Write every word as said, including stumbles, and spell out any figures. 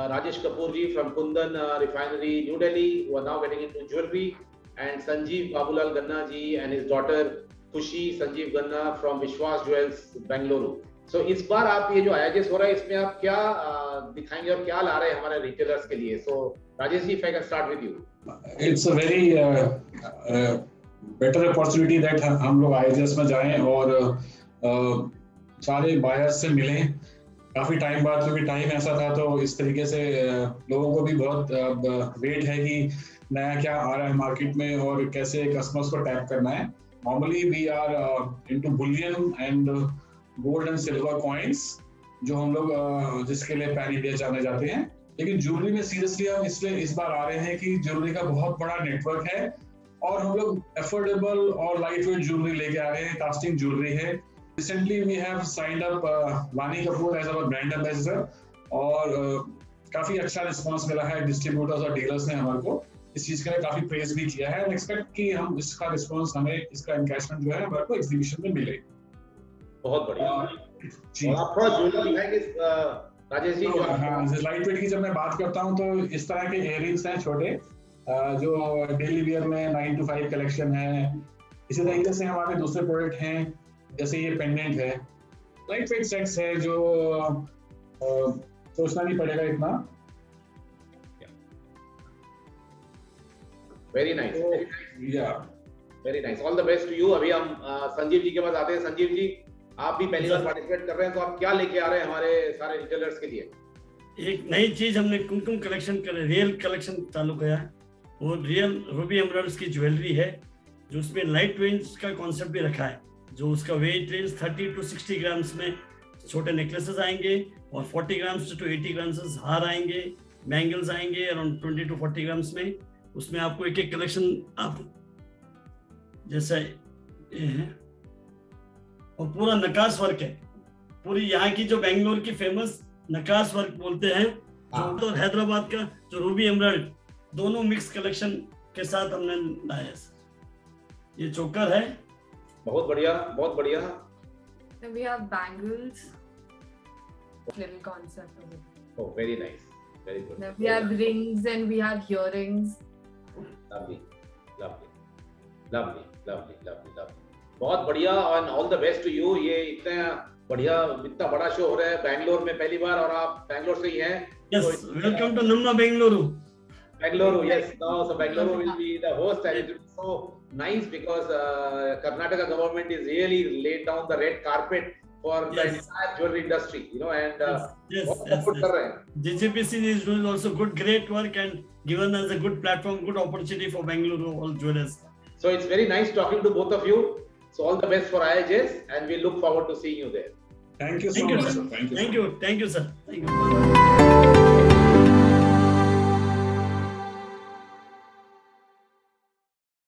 uh, Rajesh Kapoor ji from Kundan uh, Refinery, New Delhi, who are now getting into jewelry, and Sanjeev Babulal Ganna ji and his daughter Khushi Sanjeev Ganna from Vishwas Jewels, Bengaluru. So इस बार आप ये जो I H S हो रहा है इसमें आप क्या uh, दिखाएंगे और क्या ला रहे हैं हमारे रिटेलर्स के लिए? So Rajesh ji, if I can start with you. It's a very uh, uh, better opportunity that हम लोग I H S में जाएं और uh, सारे बायर्स से मिलें. काफी टाइम बाद, क्योंकि टाइम ऐसा था तो इस तरीके से लोगों को भी बहुत वेट है कि नया क्या आ रहा है मार्केट में और कैसे कस्टमर्स को टैप करना है. Normally we are into bullion and gold and silver coins, जो हम लोग जिसके लिए पैन इंडिया जाने जाते हैं. लेकिन ज्वेलरी में सीरियसली हम इसलिए इस बार आ रहे हैं कि ज्वेलरी का बहुत बड़ा नेटवर्क है और हम लोग अफोर्डेबल और लाइट वेट ज्वेलरी लेके आ रहे हैं. कास्टिंग ज्वेलरी है. Recently we have signed up uh, Vani Kapoor as our brand ambassador और uh, काफी अच्छा रिस्पांस मिला है डिस्ट्रीब्यूटर्स और डीलर्स ने हमारे को इस चीज के लिए काफी प्रेज भी किया है. एक्सपेक्ट कि हम इसका रिस्पांस, हमें इसका एनकैशमेंट जो है हमारे को एग्जीबिशन में मिले. बहुत बढ़िया जी. और आप थोड़ा ज्वेलरी दिखाएंगे राजेश जी? तो, हाँ, लाइट वेट की जब मैं बात करता हूँ तो इस तरह के इयररिंग्स हैं छोटे जो डेली वियर में नाइन टू फाइव कलेक्शन है. इसी तरीके से हमारे दूसरे प्रोडक्ट हैं, जैसे ये पेंडेंट है, लाइट वेट सेट्स है जो आ, सोचना नहीं पड़ेगा इतना. वेरी नाइस, या very nice. All the best to you. अभी हम संजीव जी के पास आते हैं. संजीव जी, आप भी पहली बार पार्टिसिपेट कर रहे हैं, तो आप क्या लेके आ रहे हैं हमारे सारे रिटेलर्स के लिए? एक नई चीज हमने कुमकुम कलेक्शन कर रियल कलेक्शन चालू किया है. वो रियल रूबी एमराल्ड्स की ज्वेलरी है जो उसमें लाइट वेट का कॉन्सेप्ट भी रखा है. जो उसका weight range thirty to sixty grams में छोटे नेकलेसेस आएंगे और forty grams to eighty grams हार आएंगे, बैंगल्स आएंगे around twenty to forty grams में. उसमें आपको एक एक कलेक्शन आप जैसा ये है और पूरा नकाश वर्क है. पूरी यहाँ की जो बेंगलोर की फेमस नकाश वर्क बोलते हैं जो तो हैदराबाद का जो रूबी एमराल्ड दोनों मिक्स कलेक्शन के साथ हमने लाया. ये चोकर है. बहुत बढ़िया, बहुत बढ़िया. Then we have bangles, little concept of it. Oh, very nice, very good. Then we have rings and we have earrings. Lovely, lovely, lovely, lovely, lovely, lovely. बहुत बढ़िया and all the best to you. ये इतना बढ़िया, इतना बड़ा show हो रहा है बैंगलोर में पहली बार और आप बैंगलोर से ही हैं. Yes, welcome to Namma Bengaluru. Bengaluru, yes. No, so Bengaluru will be the host and it will be so nice because uh, Karnataka government is really laid down the red carpet for yes. the entire jewelry industry, you know, and uh, yes, yes, yes, yes, yes. J J P C is doing also good, great work and given us a good platform, good opportunity for Bengaluru all jewelers. So it's very nice talking to both of you. So all the best for I H S and we look forward to seeing you there. Thank you so Thank much. You, Thank you. Thank you. Thank you, sir. Thank you.